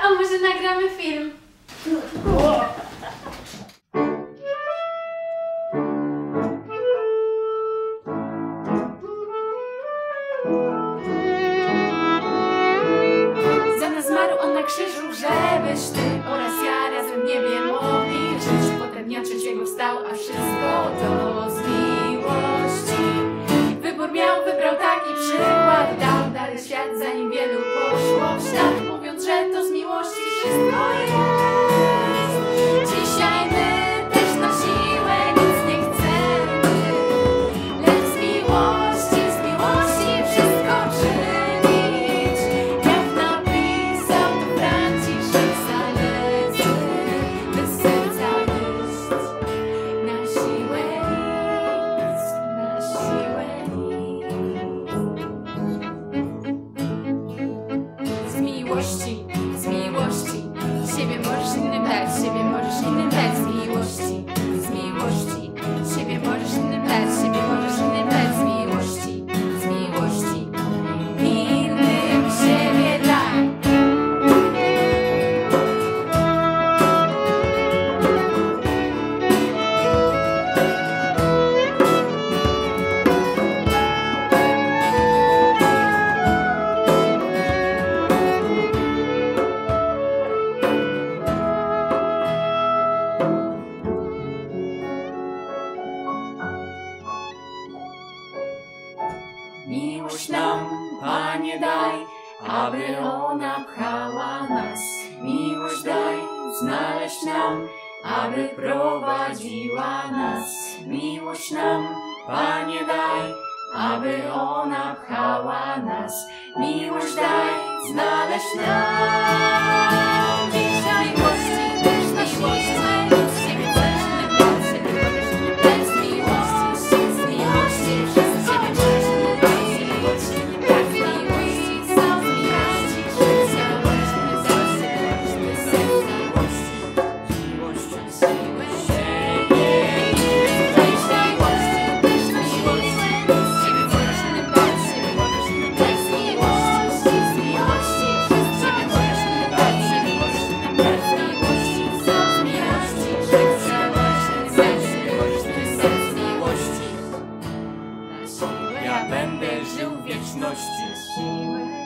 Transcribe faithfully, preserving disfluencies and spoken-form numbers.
A może nagramy film? Za nas zmarł on na krzyżu, żebyś ty oraz ja razem w niebie mogli żyć. Potem dnia trzeciego wstał, a wszystko to z miłości. Wybór miał, wybrał taki przykład, dał dalej świat, zanim wielu poszło w ślad, mówiąc, że to z miłości wszystko jest. Dzisiaj my też na siłę nic nie chcemy, lecz z miłości, z miłości wszystko czynić. Jak napisał to Franciszek Salezy, bez serca jest na siłę nic, na siłę nic. Z miłości, z miłości, siebie możesz innym dać, siebie możesz innym dać. Z miłości, z miłości, siebie możesz innym dać, siebie możesz innym dać. Z miłości, z miłości, innym siebie daj. Miłość nam, Panie, daj, aby ona pchała nas. Miłość daj, znaleźć nam, aby prowadziła nas. Miłość nam, Panie, daj, aby ona pchała nas. Miłość daj, znaleźć nam. Dzisiaj miłości też na siłę. Ja będę żył w wieczności.